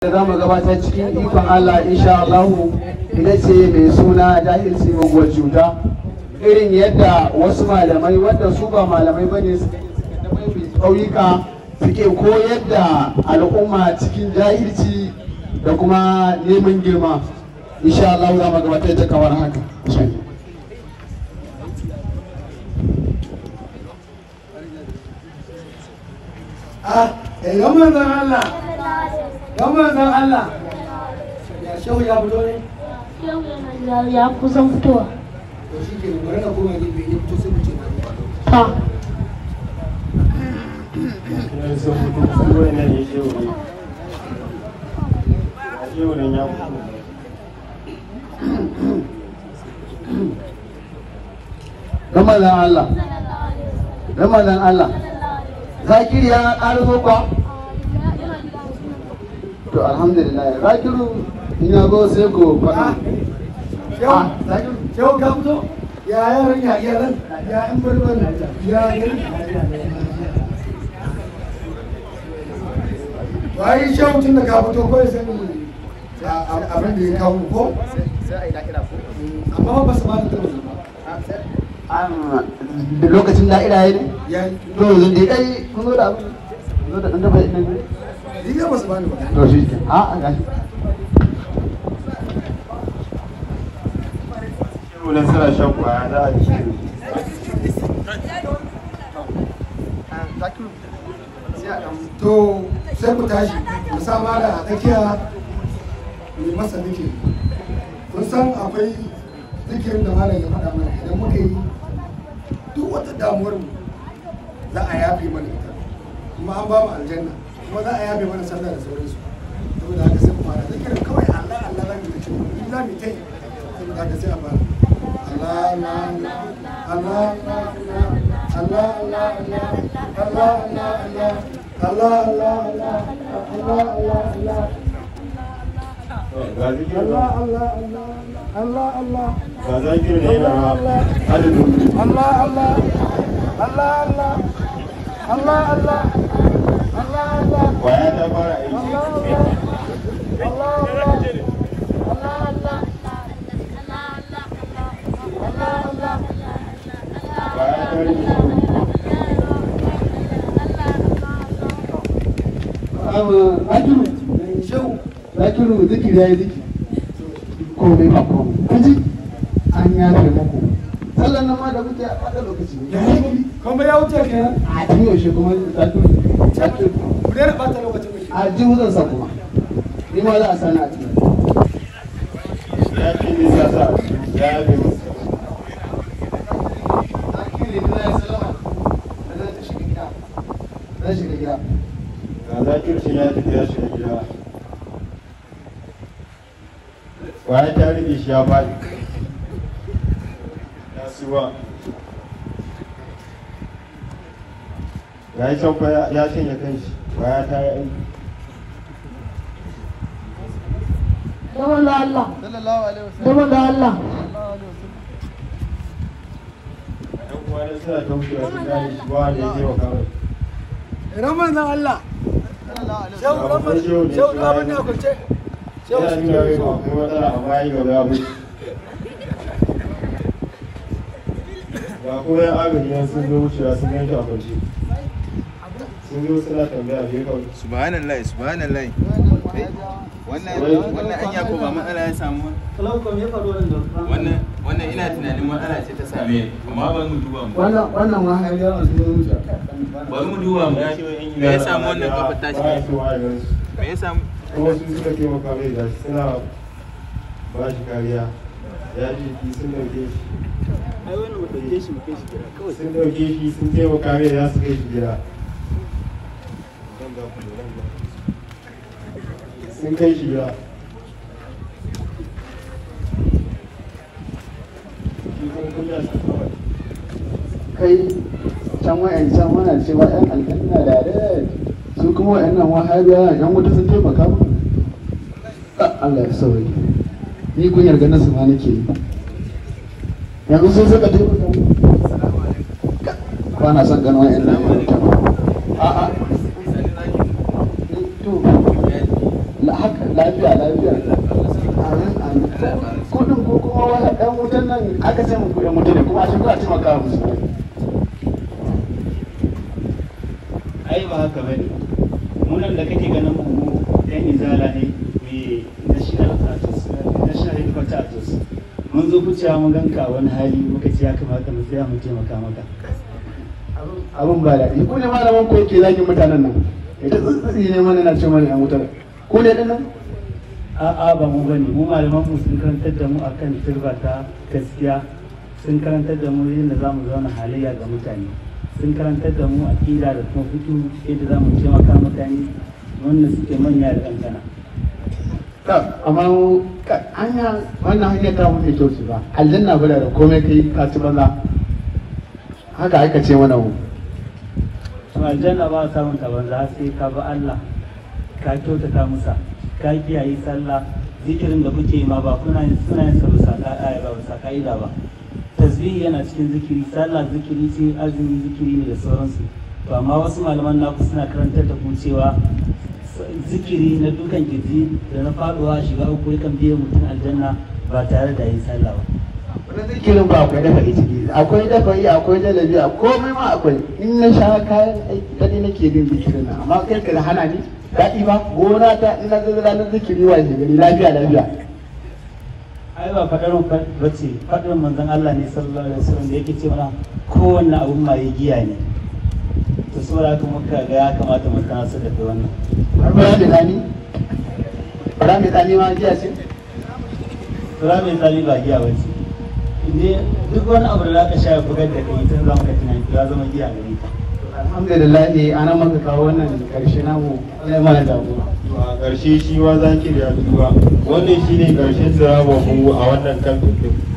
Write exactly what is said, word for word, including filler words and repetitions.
za mu gabatar cikin ikon Allah insha Allah ita ce mai suna jahilci muguwar cuta, irin yadda wasu malamai wanda su ba malamai bane suke da mai ƙauyuka suke koyar da al'umma cikin jahilci da kuma neman girma. Insha Allah za mu gabatar ta kamar haka. Ah, eh gama zan Allah. Gama zan Allah. Ya shehu ya fito ne? Shehu ya kusan fitowa. To shi ke bari na koma gefe ya fito sai mu ce na ba. Ta. Ramadan Allah, Ramadan Allah, Zakiri ya ƙarfi kwa? To alhamdulillah, Zakiru in ya go sai ko faɗa. Shehu ka fito? Ya yaran ya yaran ya in barbar ya yaran. Wai shehu tun da ka fito kawai sai abin da ya kawo ko? Sai a yi da'ira ko? Amma ba su ba da tabbata ba. Da lokacin da'ira ya ne? Ya yi. To yanzu dai kai kun zo da abu. Zo da ɗan dafa ɗin ne? Riga ba su ba ni ba. To shi ke. A a gashi. Shehunan suna shan kwaya za a ci. To sai ku tashi ku sa mala a tsakiya mai masa zikiri. Kun san akwai zikirin da malam ya faɗa mana idan muka yi duk wata damuwar mu za a yafe mana ita kuma an ba mu aljanna kuma za a yafe mana sallah da sauransu. Saboda haka sai ku fara zikirin kawai Allah Allah za mu yi ta in za mu yi ta yi saboda haka sai a fara Allah Allah Allah Allah Allah Allah Allah Allah Allah Allah Allah Allah Allah Allah Ga zikirin Allah Allah Allah Allah Allah ga zikirin ne yana adadin. Allah Allah Allah Allah Allah Allah Allah Allah Kwaya ta fara aiki. Allah Allah Allah Allah Allah Allah Kwaya ta rike. Zakiru, Shehu Zakiru zikiri ya yi zikiri. Komai ba komai. Kaji an yafe muku. Sallan nan ma da muke a ɓata lokaci ne. kuma ya wuce kenan A tun yaushe kuma Zakiru. Zakiru. ku daina ɓata lokacin mu A jihu zan sa kuma. Ni ma za a sani a cikin. Ya ce ne sa sa ya yabe masa. Zakiri na ya salama. Da zan ta shiga gida. Zan shiga gida. Ga zakircin ya tafi ya shiga gida. Kwaya ta rike shi ya faɗi. Ya suwa. Ya yi can fa ya shanya kanshi. Kwaya ta yi aiki. Zaman da Allah. Sallallahu alaihi wasallam. Zaman da Allah. Ɗan uwa suna ta wucewa su gane shi ba wanda ya je wa kawai. Ramadan Allah Shehu Ba Ramadan Shehu ne, Shehu shi Ramadan ma ya kwance Yana nuna mai ba kuma matsala amma ya yi gaba ya bai. Ga kuma yan agaji nan sun zo wucewa sun gan shi a kwance. Sun zo suna tambaya bai kawai. Subhanallah, subhanallah. Wannan wannan anya ko ba matsala ya samu. Wannan wannan ina tunanin matsala ce ta same amma bari mu duba mu. Wannan wannan ma har yawa sun wuce. Bari mu duba mu me ya samu wannan kafa tashi. Ba su waye gansu. Me ya samu? Kuma su suka taimaka mai da shi suna ba shi kariya. Ya ji jiki sun dauke shi. Ai wannan mu dauke shi mu kai shi gida kawai. Sun dauke shi sun taimaka mai da su kai shi gida. Sun kai shi gida. Shi kuma kunya shi kawai. Kai can wayancan wana cewa yan aljanna da da su kuma wayannan wahabiya yan wuta sun taimaka mu. Allah ya sauke. Ni kunyar ganin su ma nake yi. Yanzu sun suka taimaka mu. Ba na son ganin wayannan yan wuta. A'a. To la haka lafiya lafiya amin amin kudin ko kuma wani ɗan wutan nan aka ce mu kuɗin mutane kuma a shekara taimaka wa musu ai ba haka bane munan da kake ganin mu ɗan izala ne mai national artist national headquarter artist mun zo kuciya mun ganka wani hali muka ce ya kamata mu tsaya mu taimaka maka abin ba daɗi ku ne malaman ko yake zagin mutanen nan ita tsitsi ne mana na ce mana yan wutar ku ne ɗin nan a'a ba mu bane mu malaman mu sun karantar da mu akan turba ta gaskiya sun karantar da mu yadda za mu zauna halayya ga mutane sun karantar da mu aƙida da kuma fito yadda za mu taimaka mutane wanda suke manya da ƙanƙana. amma hanya wannan hanyar ta mutu kyau ce ba aljanna bada da komai kai ka ci banza haka aka ce mana mu to aljanna ba samun ta banza sai ka bi Allah ka kyautata musa ka kiyaye sallah zikirin da kuke ma ba kuna yin suna yin sa bisa ka'ida ba bisa ka'ida ba tasbihi yana cikin zikiri sallah zikiri ce azumi zikiri ne da sauransu to amma wasu malaman naku suna karantar da ku cewa zikiri na dukan kirji da na faduwa shiga uku yakan biya mutum aljanna ba tare da yin sallah ba wani zikirin ba akwai dafa ciki akwai dafa yi akwai jalabi a komai ma akwai in na sha kayan aiki daɗi nake bin zikirin nan amma kai ka hana ni daɗi ba gona ta ina ga ranar zikiri wa shi gari lafiya lafiya ai ba faɗarin bace faɗin manzon Allah ne sallallahu alaihi wasallam da yake ce mana kowanne abun mai giya ne to saboda haka muka ga ya kamata mu kana su da wannan bara mai tsani bara mai tsani ma giya ce bara mai tsani ba giya ba ce inda duk wani abu da za ka sha ya bugar da kai tun zama ka tunani ya zama giya gare ka alhamdulillah ne ana maka kawo wannan karshe namu Allah ya mana jagora a ƙarshe shi ma zakir ya duba wannan shine ƙarshen jawabin mu a wannan kamfin